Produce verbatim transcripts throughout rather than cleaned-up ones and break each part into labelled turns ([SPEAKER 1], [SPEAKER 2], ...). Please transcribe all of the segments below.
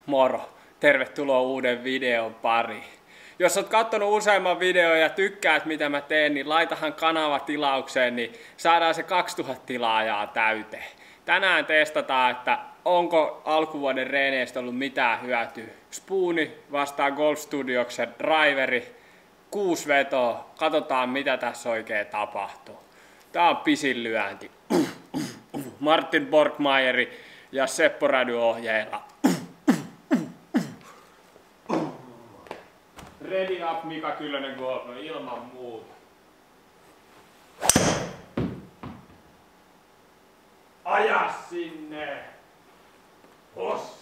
[SPEAKER 1] Moro! Tervetuloa uuden videon pariin. Jos oot kattonut useamman videon ja tykkäät mitä mä teen, niin laitahan kanava tilaukseen, niin saadaan se kaksituhatta tilaajaa täyteen. Tänään testataan, että onko alkuvuoden reeneistä ollut mitään hyötyä. Spooni vastaa Golf Studioksen driveri, kuusi vetoa. Katsotaan mitä tässä oikein tapahtuu. Tää on pisin lyönti. Martin Borgmeieri ja Seppo Rädy ohjeilla. Ready up Mika Kyllönen Golf, no ilman muuta. Aja sinne! Os!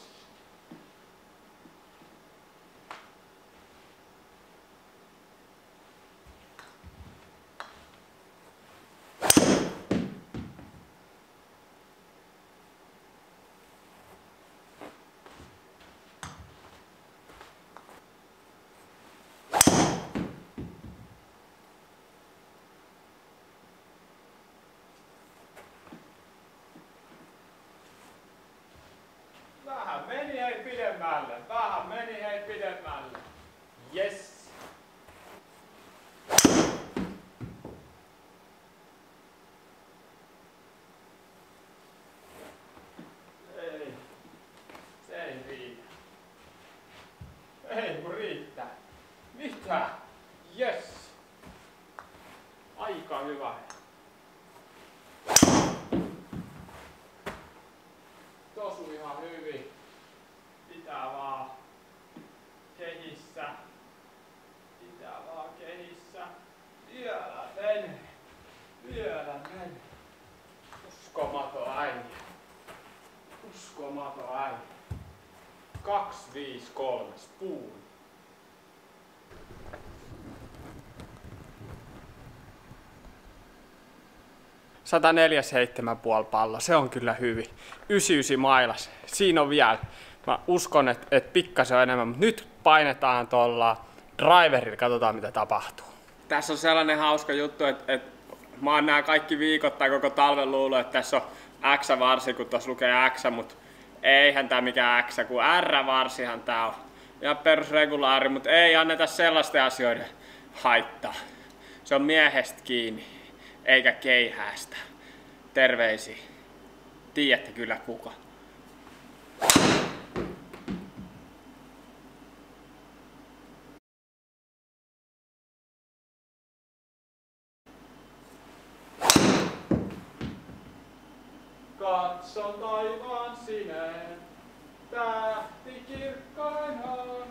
[SPEAKER 1] Vähän meni hei pidemmälle, vähän meni hei pidemmälle. Yes. Ei, se ei riitä. Ei kun riittää. Mitä? Yes. Aika hyvä. Tosu ihan hyvin. Pitää vaan kehissä. Pitää vaan kehissä. Vielä menee. Vielä menee. Uskomaton äijä. Uskomaton äijä. kaksi viisi kolme spoon. sata neljäkymmentäseitsemän pilkku viisi pallo, se on kyllä hyvin. yhdeksänkymmentäyhdeksän mailas, siinä on vielä. Mä uskon, että et pikkasen on enemmän, mutta nyt painetaan tuolla driverilla, katsotaan mitä tapahtuu. Tässä on sellainen hauska juttu, että et mä oon nää kaikki viikot tai koko talven luullut, että tässä on X-varsi, kun tuossa lukee X, mutta eihän tää mikään X, kun R-varsihan tää on. Ihan perusregulaari, mutta ei anneta sellaisten asioiden haittaa. Se on miehestä kiinni. Eikä keihäästä. Terveisiä. Tiedätte kyllä kuka. Katson taivaan sineen, tähti kirkkain on.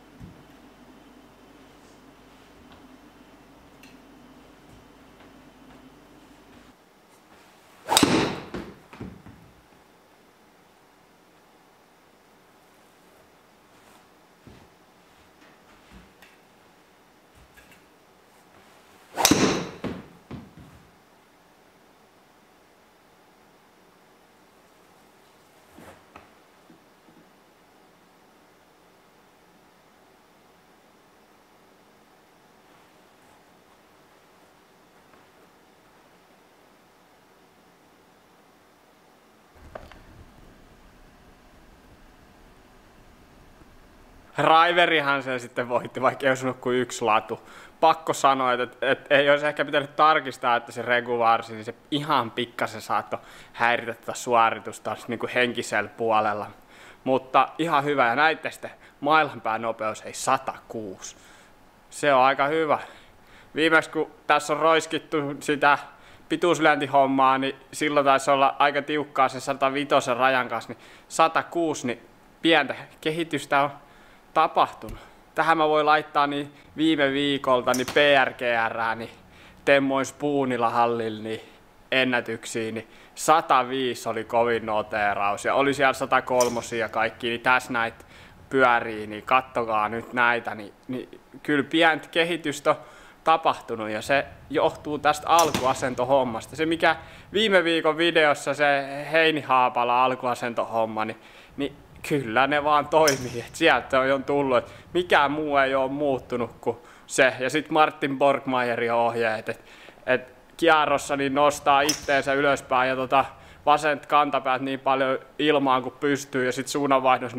[SPEAKER 1] Driverihan sen sitten voitti, vaikka ei osunut kuin yksi latu. Pakko sanoa, että, että, että ei olisi ehkä pitänyt tarkistaa, että se regularsi, niin se ihan pikkasen saattoi häiritä tätä suoritusta niin kuin henkisellä puolella. Mutta ihan hyvä, ja näitte sitten mailanpään nopeus ei sata kuusi. Se on aika hyvä. Viimeksi kun tässä on roiskittu sitä pituuslyöntihommaa, niin silloin taisi olla aika tiukkaa se sata viisi rajan kanssa, niin sata kuusi, niin pientä kehitystä on tapahtunut. Tähän mä voin laittaa niin viime viikolta niin P R G R, niin temmoin Spoonilla hallilla niin ennätyksiin, niin sata viisi oli kovin noteeraus ja oli siellä sata kolme ja kaikki, niin tässä näitä pyörii, niin kattokaa nyt näitä, niin, niin kyllä pientä kehitystä on tapahtunut ja se johtuu tästä alkuasentohommasta. Se mikä viime viikon videossa se Heini Haapala alkuasentohomma, niin, niin kyllä ne vaan toimii, että sieltä on jo tullut, että mikään muu ei ole muuttunut kuin se. Ja sitten Martin Borgmeierin ohjeet, että et kierrossa niin nostaa itteensä ylöspäin ja tota vasent kantapäät niin paljon ilmaan kuin pystyy ja sitten suunnanvaihdos niin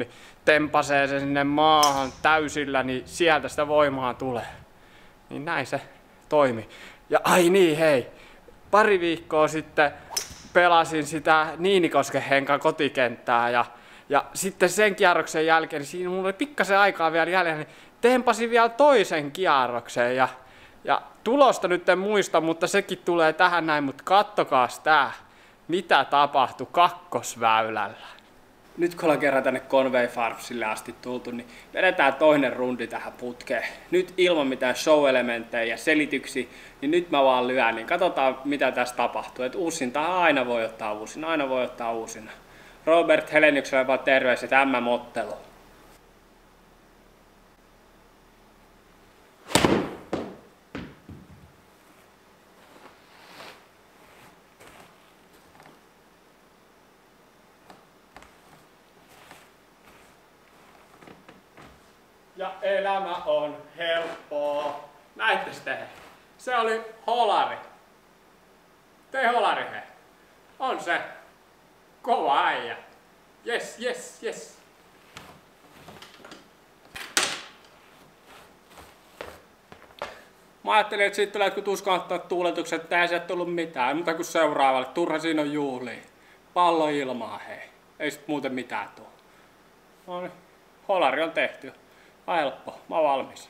[SPEAKER 1] tempasee sen sinne maahan täysillä, niin sieltä sitä voimaa tulee. Niin näin se toimi. Ja ai niin, hei. Pari viikkoa sitten pelasin sitä Niinikosken Henkan kotikenttää ja, ja sitten sen kierroksen jälkeen, niin siinä mulla oli pikkasen aikaa vielä jäljellä, niin tempasin vielä toisen kierroksen ja, ja tulosta nyt en muista, mutta sekin tulee tähän näin, mutta kattokaas tää, mitä tapahtui kakkosväylällä. Nyt kun ollaan kerran tänne Conway Farmsille asti tultu, niin vedetään toinen rundi tähän putkeen. Nyt ilman mitään show-elementtejä ja selityksiä, niin nyt mä vaan lyön, niin katsotaan mitä tässä tapahtuu. Et uusinta aina voi ottaa uusina, aina voi ottaa uusina. Robert Heleniukselle vaan terveiset M M-otteluun. Ja elämä on helppoa. Näittekö te? Se oli holari. Tei holari he. On se. Kova äijä. Yes, yes, yes. Mä ajattelin, että siitä tulee jotkut uskomattomat tuuletukset, että ei sieltä tullut mitään, mutta kun seuraavalle. Turha siinä on juhliin. Pallo ilmaa hei. Ei sit muuten mitään tuu. No niin. Holari on tehty. Helppo, mä oon valmis.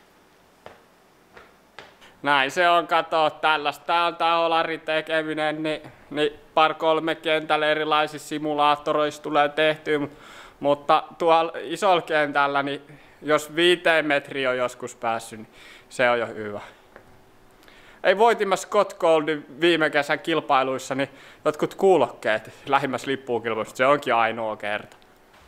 [SPEAKER 1] Näin se on, kato, tällaista on tää holarin tekeminen, niin, niin par kolme kentällä erilaisissa simulaattoreissa tulee tehtyä, mutta tuolla isolla kentällä, niin jos viiteen metriä on joskus päässyt, niin se on jo hyvä. Ei voitimme Scott Goldin viime kesän kilpailuissa, niin jotkut kuulokkeet lähimmässä lippuukilpailussa, se onkin ainoa kerta.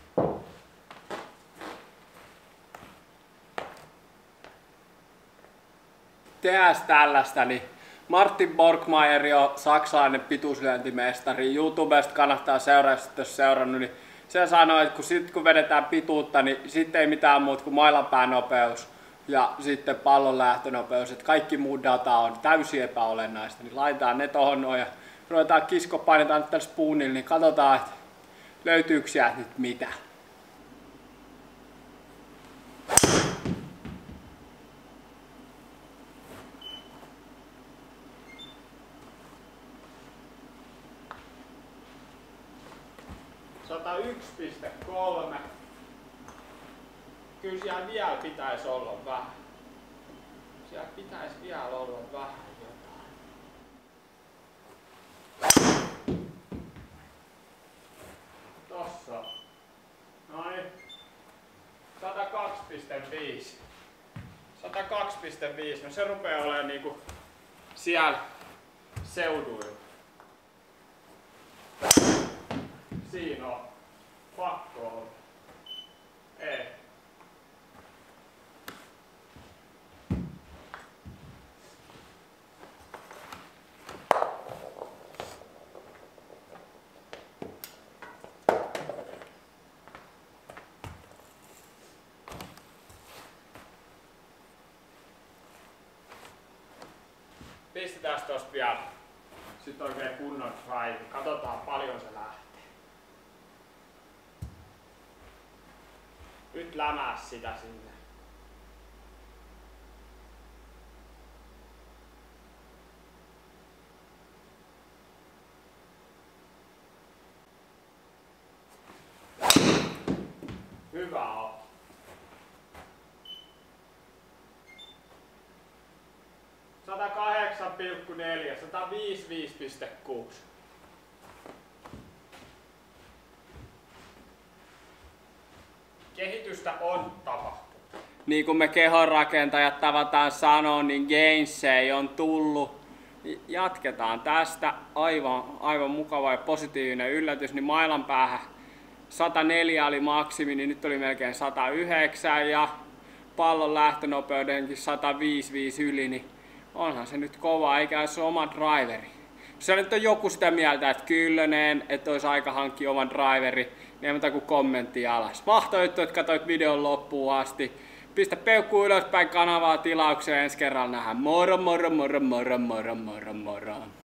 [SPEAKER 1] Tehdään tällaista, niin Martin Borgmeier on saksalainen pituuslyöntimestari. YouTubesta kannattaa seurata, jos seurannut, niin se sanoi, että kun, sit, kun vedetään pituutta, niin sitten ei mitään muuta kuin mailanpäänopeus ja sitten pallon lähtönopeus. Että kaikki muu data on täysin epäolennaista, niin laitetaan ne tohon noin ja ruvetaan kisko, painetaan nyt tällä spoonilla, niin katsotaan, että löytyykö sieltä nyt mitä. sata yksi pilkku kolme. Kyllä siellä vielä pitäisi olla vähän. Siellä pitäisi vielä olla vähän jotain. Tossa. Noin. sata kaksi pilkku viisi. sata kaksi pilkku viisi. No se rupeaa olemaan niinku siellä seuduilla. Siinä on. Pakko on. Ei. Pistetään tosta vielä. Sitten oikein kunnon drive. Katsotaan paljon se lähtee. Nyt lämää sitä sinne. Hyvä on. sata kahdeksan pilkku neljä, sata viisikymmentäviisi pilkku kuusi. Kehitystä on tapahtunut. Niin kuin me kehonrakentajat tavataan sanoa, niin gainsei on tullut. Jatketaan tästä. Aivan, aivan mukava ja positiivinen yllätys. Niin mailan päähän sata neljä oli maksimi, niin nyt oli melkein sata yhdeksän ja pallon lähtönopeudenkin sata viisikymmentäviisi yli, niin onhan se nyt kova, eikä se oma driveri. Jos se nyt on joku sitä mieltä, että Kyllönen, että olisi aika hankkia oman driveri, niin ei muuta kuin kommentti alas. Mahtoi juttu, että katsoit videon loppuun asti. Pistä peukku ylöspäin kanavaa tilaukseen, ensi kerralla nähdään. Moro, moro, moro, moro, moro, moro, moro.